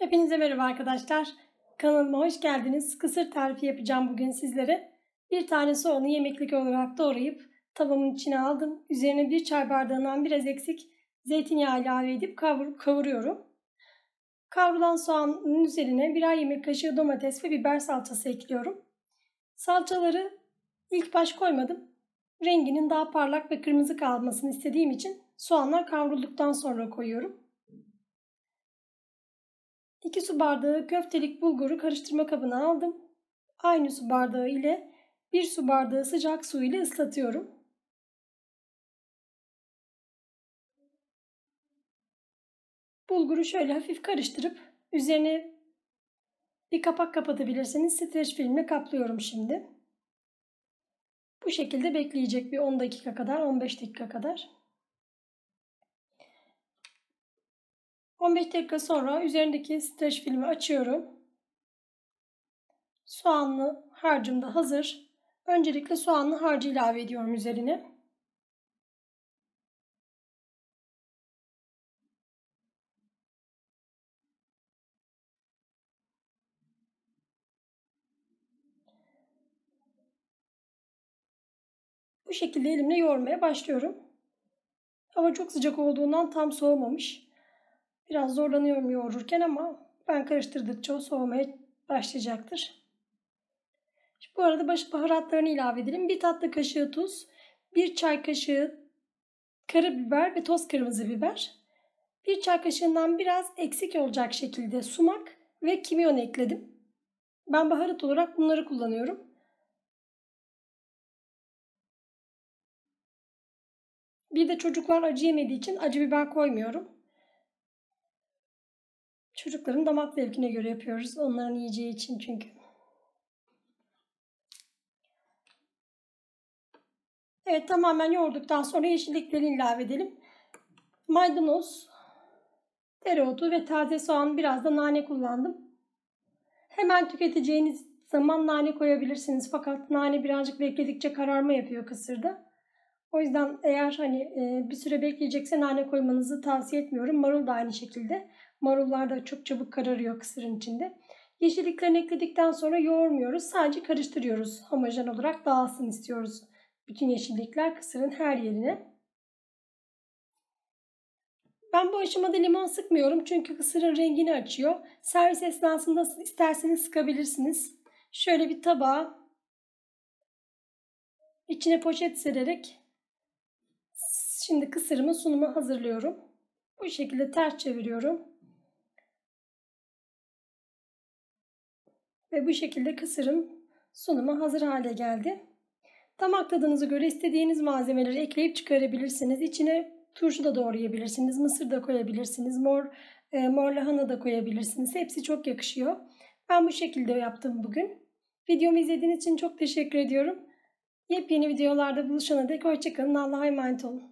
Hepinize merhaba arkadaşlar. Kanalıma hoş geldiniz. Kısır tarifi yapacağım bugün sizlere. Bir tane soğanı yemeklik olarak doğrayıp tavamın içine aldım. Üzerine bir çay bardağından biraz eksik zeytinyağı ilave edip kavuruyorum. Kavrulan soğanın üzerine birer yemek kaşığı domates ve biber salçası ekliyorum. Salçaları ilk baş koymadım. Renginin daha parlak ve kırmızı kalmasını istediğim için soğanlar kavrulduktan sonra koyuyorum. 2 su bardağı köftelik bulguru karıştırma kabına aldım. Aynı su bardağı ile 1 su bardağı sıcak su ile ıslatıyorum. Bulguru şöyle hafif karıştırıp üzerine bir kapak kapatabilirsiniz. Streç filmle kaplıyorum şimdi. Bu şekilde bekleyecek bir 10 dakika kadar, 15 dakika kadar. 15 dakika sonra üzerindeki streç filmi açıyorum. Soğanlı harcım da hazır. Öncelikle soğanlı harcı ilave ediyorum üzerine. Bu şekilde elimle yoğurmaya başlıyorum. Hava çok sıcak olduğundan tam soğumamış. Biraz zorlanıyorum yoğururken ama ben karıştırdıkça o soğumaya başlayacaktır. Bu arada baharatlarını ilave edelim. 1 tatlı kaşığı tuz, 1 çay kaşığı karabiber ve toz kırmızı biber. 1 çay kaşığından biraz eksik olacak şekilde sumak ve kimyon ekledim. Ben baharat olarak bunları kullanıyorum. Bir de çocuklar acı yemediği için acı biber koymuyorum. Çocukların damak zevkine göre yapıyoruz. Onların yiyeceği için çünkü. Evet, tamamen yoğurduktan sonra yeşilliklerini ilave edelim. Maydanoz, dereotu ve taze soğan, biraz da nane kullandım. Hemen tüketeceğiniz zaman nane koyabilirsiniz. Fakat nane birazcık bekledikçe kararma yapıyor kısırda. O yüzden eğer bir süre bekleyecekse nane koymanızı tavsiye etmiyorum. Marul da aynı şekilde. Marullar da çok çabuk kararıyor kısırın içinde. Yeşilliklerini ekledikten sonra yoğurmuyoruz. Sadece karıştırıyoruz. Homojen olarak dağılsın istiyoruz. Bütün yeşillikler kısırın her yerine. Ben bu aşamada limon sıkmıyorum çünkü kısırın rengini açıyor. Servis esnasında isterseniz sıkabilirsiniz. Şöyle bir tabağa içine poşet sererek şimdi kısırımı sunuma hazırlıyorum. Bu şekilde ters çeviriyorum. Ve bu şekilde kısırım sunuma hazır hale geldi. Damak tadınıza göre istediğiniz malzemeleri ekleyip çıkarabilirsiniz. İçine turşu da doğrayabilirsiniz, mısır da koyabilirsiniz, mor lahana da koyabilirsiniz. Hepsi çok yakışıyor. Ben bu şekilde yaptım bugün. Videomu izlediğiniz için çok teşekkür ediyorum. Yepyeni videolarda buluşana dek hoşça kalın. Allah'a emanet olun.